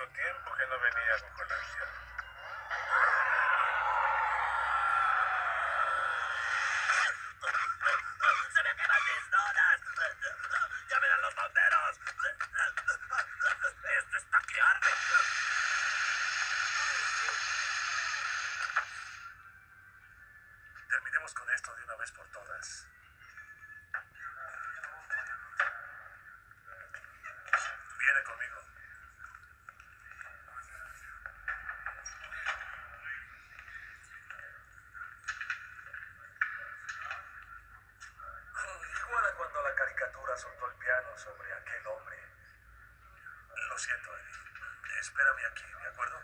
mucho tiempo que no venía a Bucolandia. ¡Se me queman mis donas! ¡Llamen a los bomberos! ¡Esto está que arde! Terminemos con esto de una vez por todas. Viene conmigo. Igual a cuando la caricatura soltó el piano sobre aquel hombre. Lo siento, Eddie. Espérame aquí, ¿de acuerdo?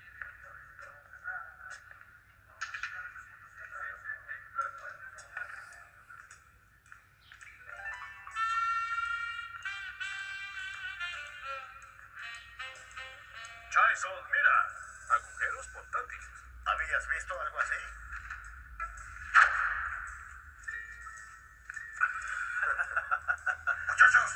Jason, mira. Agujeros portátiles. ¿Habías visto algo así? ¡Muchachos!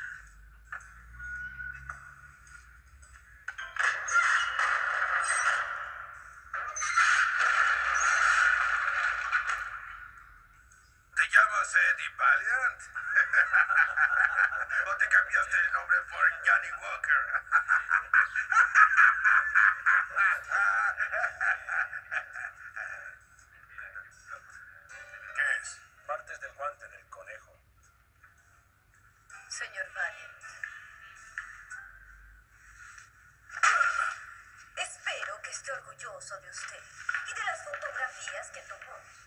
¿Te llamas Eddie Valiant? ¿O te cambiaste el nombre por Johnny Walker? ¿Qué es? Partes del guante del conejo. Señor Valiant. Espero que esté orgulloso de usted y de las fotografías que tomó.